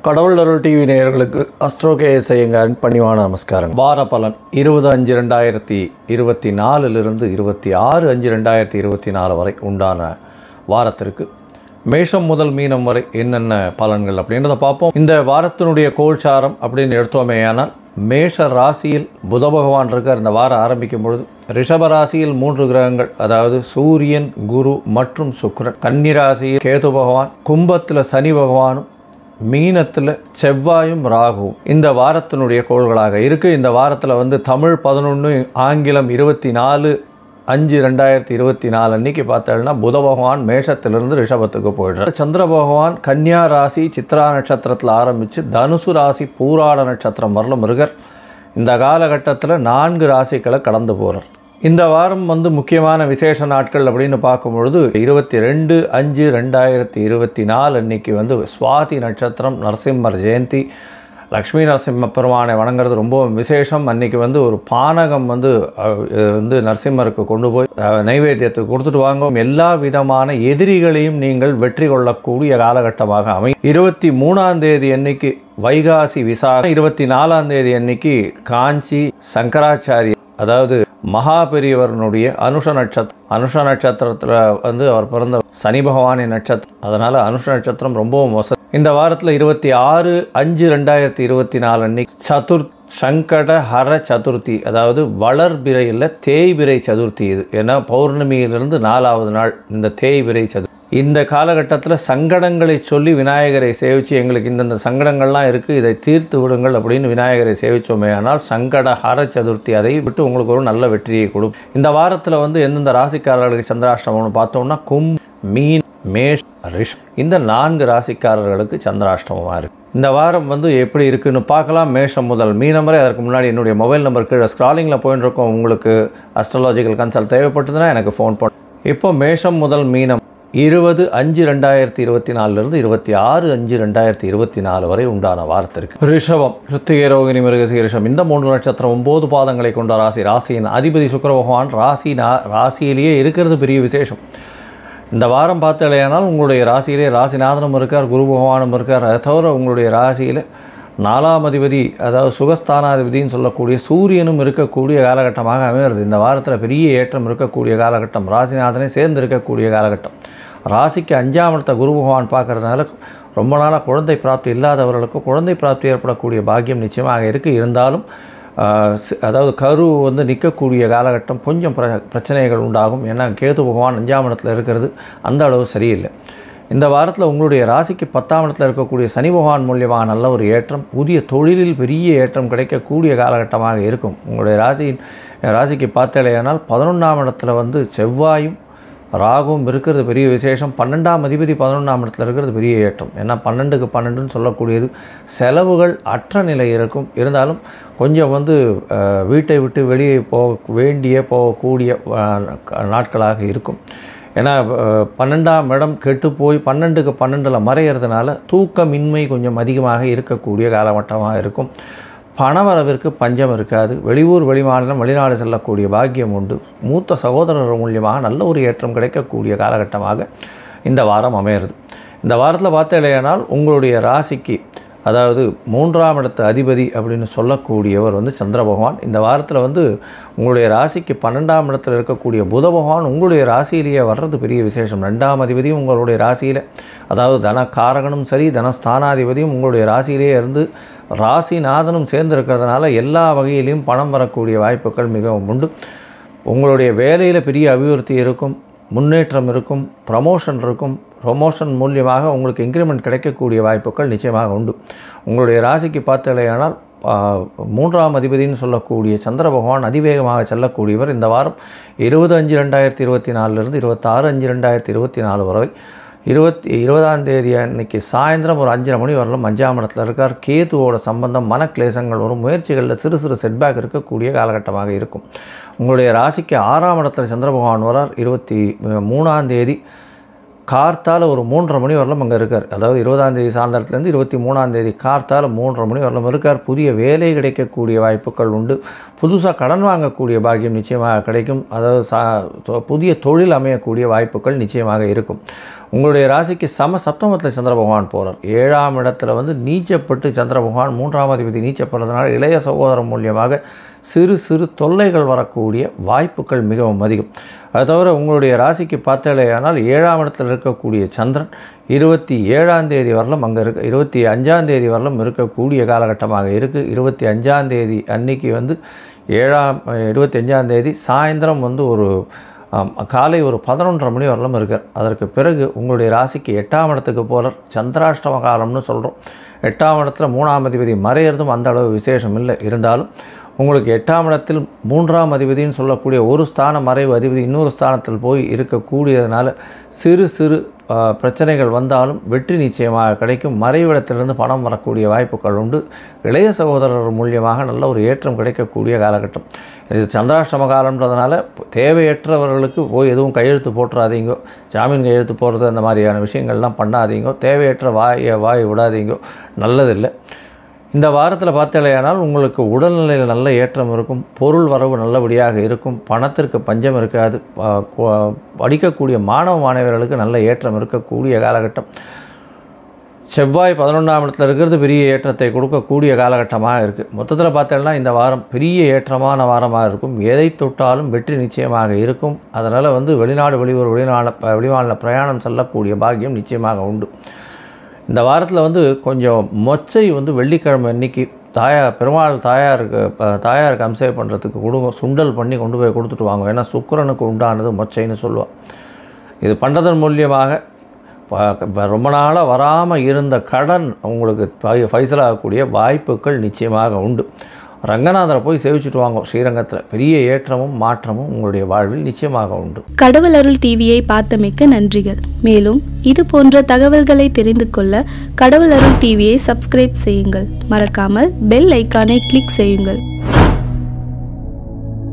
கடவுள் அருள் டிவி நேயர்களுக்கு astro KS ஐயங்காரின் பணிவான நமஸ்காரம். வார பலன் 20/5/2024 26/5/2024 வரை உண்டான வாரத்திற்கு மேஷம் முதல் மீனம் வரை என்னென்ன பலன்கள் அப்படின்றத பார்ப்போம். இந்த வாரத்தினுடைய கோல்சாரம் அப்படின்னு எடுத்தோமேயானால் மேஷ ராசியில் புத பகவான் இருக்கார். இந்த வாரம் ஆரம்பிக்கும் பொழுது ரிஷப ராசியில் 3 கிரகங்கள், அதாவது சூரியன், குரு மற்றும் சுக்கிரன். கன்னி ராசியில் கேது பகவான், கும்பத்தில் சனி பகவானும், மீனத்தில் செவ்வாயும் ராகுவும் இந்த வாரத்தினுடைய கோள்களாக இருக்குது. இந்த வாரத்தில் தமிழ் 11 ஆங்கிலம் 24/5/2024 அன்னைக்கு பார்த்தோம்னா புத பகவான் மேஷத்திலிருந்து ரிஷபத்துக்கு போயிடுறார். சந்திர பகவான் கன்னியா ராசி சித்ரா நட்சத்திரத்தில் ஆரம்பித்து தனுசு ராசி பூராட நட்சத்திரம் வரலும் இருக்கார். இந்த காலகட்டத்தில் 4 ராசிகளை கடந்து போகிறார். இந்த வாரம் முக்கியமான விசேஷ நாட்கள் அப்படின்னு பார்க்கும்பொழுது 22/5/2024 அன்னைக்கு சுவாதி நட்சத்திரம், நரசிம்மர் ஜெயந்தி, லக்ஷ்மி நரசிம்ம பெருமானை வணங்குறது ரொம்ப விசேஷம். அன்றைக்கி ஒரு பானகம் நரசிம்மருக்கு கொண்டு போய் நைவேத்தியத்துக்கு கொடுத்துட்டு வாங்க. எல்லா விதமான எதிரிகளையும் நீங்கள் வெற்றி கொள்ளக்கூடிய காலகட்டமாக அமையும். 23ஆம் தேதி அன்னைக்கு வைகாசி விசாகம், 24ஆம் தேதி அன்னைக்கு காஞ்சி சங்கராச்சாரிய, அதாவது மகா பெரியவரனுடைய அனுஷ நட்சத்திரத்தில் அவர் பிறந்த சனி பகவானின் நட்சத்திரம். அதனால் அனுஷ நட்சத்திரம் ரொம்பவும் மோசம். இந்த வாரத்தில் 26/5/2024 அன்னைக்கு சங்கட ஹர சதுர்த்தி, அதாவது வளர்பிறையில் தேய்பிறை சதுர்த்தி. இது ஏன்னா பௌர்ணமியிலிருந்து 4வது நாள் இந்த தேய்பிறை சதுர்த்தி. இந்த காலகட்டத்தில் சங்கடங்களை சொல்லி விநாயகரை சேவித்து, எங்களுக்கு இந்தந்த சங்கடங்கள்லாம் இருக்குது, இதை தீர்த்து விடுங்கள் அப்படின்னு விநாயகரை சேவித்தோமே ஆனால் சங்கட ஹர சதுர்த்தி அதை விட்டு உங்களுக்கு ஒரு நல்ல வெற்றியை கொடுக்கும். இந்த வாரத்தில் எந்தெந்த ராசிக்காரர்களுக்கு சந்திராஷ்டமம்னு பார்த்தோம்னா கும்ப, மீன், மேஷ், ரிஷ் இந்த 4 ராசிக்காரர்களுக்கு சந்திராஷ்டமமாக இருக்குது. இந்த வாரம் எப்படி இருக்குன்னு பார்க்கலாம். மேஷம் முதல் மீனம் வரை. அதற்கு முன்னாடி என்னுடைய மொபைல் நம்பர் கீழே ஸ்க்ராலிங்கில் போயின்னு இருக்கோம். உங்களுக்கு அஸ்ட்ராலஜிக்கல் கன்சல்ட் தேவைப்பட்டதுன்னா எனக்கு ஃபோன் பண்ண. இப்போ மேஷம் முதல் மீனம் 20/5/2024 26/5/2024 வரை உண்டான வாரத்திற்கு. ரிஷபம், கிருத்திகை, ரோகிணி, மிருகசீரிஷம் இந்த 3 நட்சத்திரம் 9 பாதங்களை கொண்ட ராசி. ராசியின் அதிபதி சுக்கிர பகவான் ராசியிலேயே இருக்கிறது பெரிய விசேஷம். இந்த வாரம் பார்த்தாலேயானால் உங்களுடைய ராசியிலே ராசிநாதனும் இருக்கார், குரு பகவானும் இருக்கார். அதை தவிர உங்களுடைய ராசியில் 4ஆம் அதிபதி, அதாவது சுகஸ்தானாதிபதினு சொல்லக்கூடிய சூரியனும் இருக்கக்கூடிய காலகட்டமாக அமைகிறது. இந்த வாரத்தில் பெரிய ஏற்றம் இருக்கக்கூடிய காலகட்டம். ராசிநாதனே சேர்ந்து இருக்கக்கூடிய காலகட்டம். ராசிக்கு 5ஆம் இடத்தை குரு பகவான் பார்க்கறதுனால ரொம்ப நாளாக குழந்தை பிராப்தி இல்லாதவர்களுக்கு குழந்தை பிராப்தி ஏற்படக்கூடிய பாக்கியம் நிச்சயமாக இருக்குது. இருந்தாலும் அதாவது கரு நிற்கக்கூடிய காலகட்டம் கொஞ்சம் பிரச்சனைகள் உண்டாகும். ஏன்னா கேது பகவான் 5ஆம் இடத்துல இருக்கிறது அந்த அளவு சரியில்லை. இந்த வாரத்தில் உங்களுடைய ராசிக்கு 10ஆம் இடத்துல இருக்கக்கூடிய சனி பகவான் மூலியமாக நல்ல ஒரு ஏற்றம், புதிய தொழிலில் பெரிய ஏற்றம் கிடைக்கக்கூடிய காலகட்டமாக இருக்கும். உங்களுடைய ராசிக்கு பார்த்தாலேயானால் 11ஆம் இடத்துல செவ்வாயும் ராகுவும் இருக்கிறது பெரிய விசேஷம். 12ஆம் அதிபதி 11ஆம் இடத்துல இருக்கிறது பெரிய ஏற்றம். ஏன்னா 12க்கு 12ன்னு சொல்லக்கூடியது செலவுகள் அற்ற நிலை இருக்கும். இருந்தாலும் கொஞ்சம் வீட்டை விட்டு வெளியே போகக்கூடிய நாட்களாக இருக்கும். ஏன்னா 12ஆம் இடம் கெட்டு போய் 12க்கு 12ல் மறையிறதுனால தூக்கமின்மை கொஞ்சம் அதிகமாக இருக்கக்கூடிய காலகட்டமாக இருக்கும். பணவரவிற்கு பஞ்சம் இருக்காது. வெளியூர், வெளிமாநிலம், வெளிநாடு செல்லக்கூடிய பாக்கியம் உண்டு. மூத்த சகோதரர் மூலியமாக நல்ல ஒரு ஏற்றம் கிடைக்கக்கூடிய காலகட்டமாக இந்த வாரம் அமையிறது. இந்த வாரத்தில் பார்த்தேனால் உங்களுடைய ராசிக்கு, அதாவது 3ஆம் இடத்து அதிபதி அப்படின்னு சொல்லக்கூடியவர் சந்திர பகவான். இந்த வாரத்தில் உங்களுடைய ராசிக்கு 12ஆம் இடத்தில் இருக்கக்கூடிய புத பகவான் உங்களுடைய ராசியிலேயே வர்றது பெரிய விசேஷம். 2ஆம் அதிபதியும் உங்களுடைய ராசியில், அதாவது தனக்காரகனும் சரி தனஸ்தானாதிபதியும் உங்களுடைய ராசியிலேயே இருந்து ராசிநாதனும் சேர்ந்து இருக்கிறதுனால எல்லா வகையிலையும் பணம் வரக்கூடிய வாய்ப்புகள் மிகவும் உண்டு. உங்களுடைய வேலையில் பெரிய அபிவிருத்தி இருக்கும், முன்னேற்றம் இருக்கும், ப்ரமோஷன் இருக்கும். ப்ரமோஷன் மூலியமாக உங்களுக்கு இன்க்ரிமெண்ட் கிடைக்கக்கூடிய வாய்ப்புகள் நிச்சயமாக உண்டு. உங்களுடைய ராசிக்கு பார்த்தாலேயானால் 3ஆம் அதிபதினு சொல்லக்கூடிய சந்திர பகவான் அதிவேகமாக செல்லக்கூடியவர். இந்த வாரம் 20/5/2024 26/5/2024 வரை 20ஆம் தேதி அன்றைக்கி சாயந்தரம் ஒரு 5:30 மணி வரலும் 5ஆம் இடத்துல இருக்கார். கேதுவோட சம்பந்தம், மனக்லேசங்கள் வரும், முயற்சிகளில் சிறு சிறு செட்பேக் இருக்கக்கூடிய காலகட்டமாக இருக்கும். உங்களுடைய ராசிக்கு 6ஆம் இடத்துல சந்திர பகவான் வரார். 23ஆம் தேதி கார்த்தால் ஒரு 3:30 மணி வரலும் அங்கே இருக்கார். அதாவது 20ஆம் தேதி சாயந்தரத்துலேருந்து 23ஆம் தேதி கார்த்தால் 3:30 மணி வரலும் இருக்கார். புதிய வேலை கிடைக்கக்கூடிய வாய்ப்புகள் உண்டு. புதுசாக கடன் வாங்கக்கூடிய பாக்கியம் நிச்சயமாக கிடைக்கும். அதாவது புதிய தொழில் அமையக்கூடிய வாய்ப்புகள் நிச்சயமாக இருக்கும். உங்களுடைய ராசிக்கு சப்தமத்தில் சந்திர பகவான் போகிறார். 7ஆம் இடத்துல வந்து நீச்சப்பட்டு சந்திர பகவான் 3ஆம் அதிபதி நீச்சப்படுறதுனால இளைய சகோதரம் மூலியமாக சிறு சிறு தொல்லைகள் வரக்கூடிய வாய்ப்புகள் மிகவும் அதிகம். அது தவிர உங்களுடைய ராசிக்கு பார்த்தாலேயானால் 7ஆம் இடத்தில் இருக்கக்கூடிய சந்திரன் 27ஆம் தேதி வரலும் அங்கே 25ஆம் தேதி வரலும் இருக்கக்கூடிய காலகட்டமாக இருக்குது. 25ஆம் தேதி அன்னைக்கு வந்து 25ஆம் தேதி சாயந்தரம் வந்து ஒரு காலை ஒரு 11:30 மணி வரலும் இருக்கார். அதற்கு பிறகு உங்களுடைய ராசிக்கு 8ஆம் இடத்துக்கு போகிறார். சந்திராஷ்டம காலம்னு சொல்கிறோம். 8ஆம் இடத்துல 3ஆம் அதிபதி மறையிறதும் அந்த அளவு விசேஷம் இல்லை. இருந்தாலும் உங்களுக்கு 8ஆம் இடத்தில் 3ஆம் அதிபதினு சொல்லக்கூடிய ஒரு ஸ்தான மறைவு அதிபதி இன்னொரு ஸ்தானத்தில் போய் இருக்கக்கூடியதுனால சிறு சிறு பிரச்சனைகள் வந்தாலும் வெற்றி நிச்சயமாக கிடைக்கும். மறைவிடத்திலிருந்து பணம் வரக்கூடிய வாய்ப்புகள் உண்டு. இளைய சகோதரர் மூலியமாக நல்ல ஒரு ஏற்றம் கிடைக்கக்கூடிய காலகட்டம். இது சந்திராஷ்டம காலம்ன்றதுனால தேவையற்றவர்களுக்கு போய் எதுவும் கையெழுத்து போட்டுறாதீங்கோ, ஜாமீன் கையெழுத்து போடுறது அந்த மாதிரியான விஷயங்கள்லாம் பண்ணாதீங்கோ, தேவையற்ற வாய் விடாதீங்கோ, நல்லதில்லை. இந்த வாரத்தில் பார்த்தாலேயானால் உங்களுக்கு உடல்நிலையில் நல்ல ஏற்றம் இருக்கும். பொருள் வரவு நல்லபடியாக இருக்கும். பணத்திற்கு பஞ்சம் இருக்காது. படிக்கக்கூடிய மாணவர்களுக்கு நல்ல ஏற்றம் இருக்கக்கூடிய காலகட்டம். செவ்வாய் 11ஆம் இடத்துல இருக்கிறது பெரிய ஏற்றத்தை கொடுக்கக்கூடிய காலகட்டமாக இருக்குது. மொத்தத்தில் பார்த்தோம்னா இந்த வாரம் பெரிய ஏற்றமான வாரமாக இருக்கும். எதை தொட்டாலும் வெற்றி நிச்சயமாக இருக்கும். அதனால் வந்து வெளிநாடு வெளிமாநில பிரயாணம் செல்லக்கூடிய பாக்கியம் நிச்சயமாக உண்டு. இந்த வாரத்தில் வந்து கொஞ்சம் மொச்சை வந்து வெள்ளிக்கிழமை அன்றைக்கி பெருமாள் தாயாருக்கு அம்சம் பண்ணுறதுக்கு கொடுங்க. சுண்டல் பண்ணி கொண்டு போய் கொடுத்துட்டு வாங்க. ஏன்னா சுக்கிரனுக்கு உண்டானது மொச்சைன்னு சொல்லுவாள். இது பண்ணுறதன் மூலியமாக ரொம்ப நாளாக வராமல் இருந்த கடன் உங்களுக்கு ஃபைசலாகக்கூடிய வாய்ப்புகள் நிச்சயமாக உண்டு. ரங்கநாதரை போய் சேவிச்சுட்டு வாங்க. ஸ்ரீரங்கத்தில் பெரிய ஏற்றமும் மாற்றமும் உங்களுடைய வாழ்வில் நிச்சயமாக உண்டு. கடவுள் அருள் டிவியை பார்த்தமைக்கு நன்றிகள். மேலும் இது போன்ற தகவல்களை தெரிந்து கொள்ள கடவுள் அருள் டிவியை சப்ஸ்கிரைப் செய்யுங்கள். மறக்காமல் பெல் ஐக்கானை கிளிக் செய்யுங்கள்.